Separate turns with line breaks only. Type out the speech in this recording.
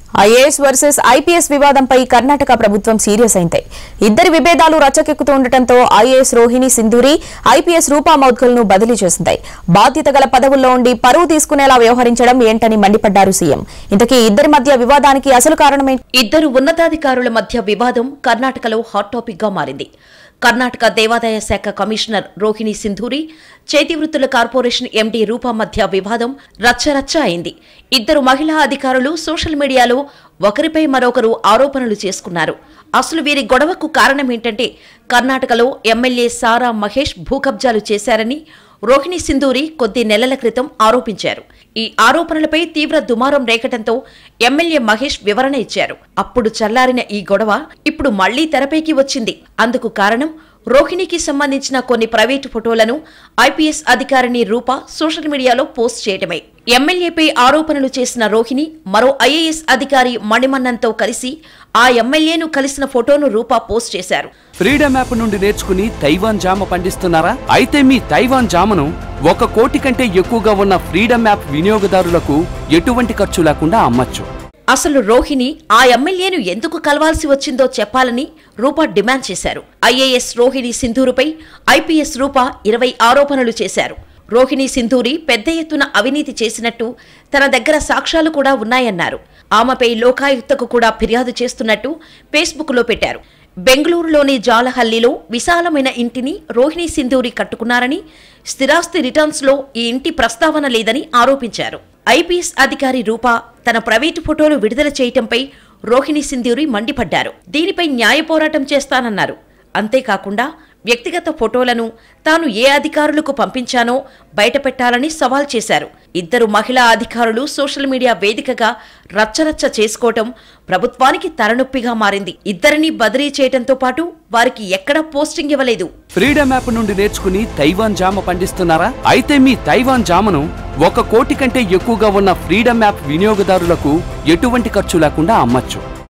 IAS versus IPS వివాదంపై కర్ణాటక ప్రభుత్వం serious అయింది. ఇద్దరి విభేదాలు రచ్చకెక్కుతూ ఉండటంతో IAS రోహిణి సింధూరి IPS రూపా మౌద్గల్ను బదిలీ చేసింది. బాధ్యత గల పదవుల్లో ఉండి పరువు తీసుకునేలా వ్యవహరించడం ఏంటని మండిపడ్డారు సీఎం. ఇంతకీ ఇద్దరి మధ్య వివాదానికి అసలు కారణమేంటి?
ఇద్దరు ఉన్నతాధికారుల మధ్య వివాదం కర్ణాటకలో హాట్ టాపిక్ గా మారింది. కర్ణాటక దేవాదాయ శాఖ కమిషనర్ రోహిణి సింధూరి, చేతివృత్తుల కార్పొరేషన్ MD రూపా మధ్య వివాదం రచ్చరచ్చ అయింది. ఇద్దరు మహిళా అధికారులు సోషల్ మీడియాలో ఒకరిపై మరొకరు ఆరోపణలు చేసుకున్నారు. అసలు వీరి గొడవకు కారణమేంటంటే కర్ణాటకలో ఎమ్మెల్యే సారా మహేష్ భూకబ్జాలు చేశారని రోహిణి సింధూరి కొద్ది నెలల క్రితం ఆరోపించారు. ఈ ఆరోపణలపై తీవ్ర దుమారం రేగటంతో ఎమ్మెల్యే మహేష్ వివరణ ఇచ్చారు. అప్పుడు చల్లారిన ఈ గొడవ ఇప్పుడు మళ్లీ తెరపైకి వచ్చింది. అందుకు కారణం రోహిణికి సంబంధించిన కొన్ని ప్రైవేటు ఫోటోలను IPS అధికారిని రూపా సోషల్ మీడియాలో పోస్ట్ చేయడమే. ఎమ్మెల్యేపై ఆరోపణలు చేసిన రోహిణి మరో IAS అధికారి మణిమన్నన్తో కలిసి ఆ ఎమ్మెల్యేను కలిసిన ఫోటోను రూపా పోస్ట్ చేశారు.
ఫ్రీడమ్ యాప్ నుండి నేర్చుకుని తైవాన్ జామ పండిస్తున్నారా? అయితే మీ తైవాన్ జామను 1 కోటి కంటే ఎక్కువగా ఉన్న ఫ్రీడమ్ యాప్ వినియోగదారులకు ఎటువంటి ఖర్చు లేకుండా అమ్మచ్చు.
అసలు రోహిణి ఆ ఎమ్మెల్యేను ఎందుకు కలవాల్సి వచ్చిందో చెప్పాలని రూపా డిమాండ్ చేశారు. IAS రోహిణి సింధూరుపై IPS రూపా 20 ఆరోపణలు చేశారు. రోహిణి సింధూరి పెద్ద ఎత్తున అవినీతి చేసినట్టు తన దగ్గర సాక్ష్యాలు కూడా ఉన్నాయన్నారు. ఆమెపై లోకాయుక్తకు కూడా ఫిర్యాదు చేస్తున్నట్టు ఫేస్బుక్లో పెట్టారు. బెంగళూరులోని జాలహల్లిలో విశాలమైన ఇంటిని రోహిణి సింధూరి కట్టుకున్నారని, స్థిరాస్తి రిటర్న్స్లో ఈ ఇంటి ప్రస్తావన లేదని ఆరోపించారు. IPS అధికారి రూపా తన ప్రైవేటు ఫోటోలు విడుదల చేయటంపై రోహిణి సింధూరి మండిపడ్డారు. దీనిపై న్యాయ పోరాటం చేస్తానన్నారు. అంతేకాకుండా వ్యక్తిగత ఫోటోలను తాను ఏ అధికారులకు పంపించానో బయటపెట్టాలని సవాల్ చేశారు. ఇద్దరు మహిళా అధికారులు సోషల్ మీడియా వేదికగా రచ్చరచ్చ చేసుకోవటం ప్రభుత్వానికి తలనొప్పిగా మారింది. ఇద్దరిని బదిలీ చేయడంతో పాటు వారికి ఎక్కడా పోస్టింగ్ ఇవ్వలేదు.
ఫ్రీడమ్ యాప్ నుండి నేర్చుకుని తైవాన్ జామ పండిస్తున్నారా? అయితే మీ తైవాన్ జామను 1 కోటి కంటే ఎక్కువగా ఉన్న ఫ్రీడమ్ యాప్ వినియోగదారులకు ఎటువంటి ఖర్చు లేకుండా అమ్మచ్చు.